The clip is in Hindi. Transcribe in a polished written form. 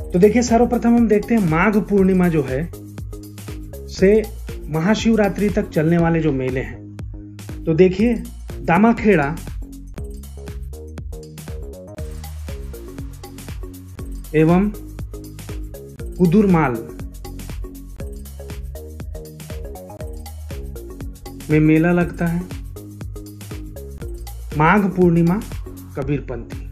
तो देखिए, सर्वप्रथम हम देखते हैं माघ पूर्णिमा जो है से महाशिवरात्रि तक चलने वाले जो मेले हैं। तो देखिए, दामाखेड़ा एवं कुदुरमाल में मेला लगता है। माघ पूर्णिमा कबीरपंथी।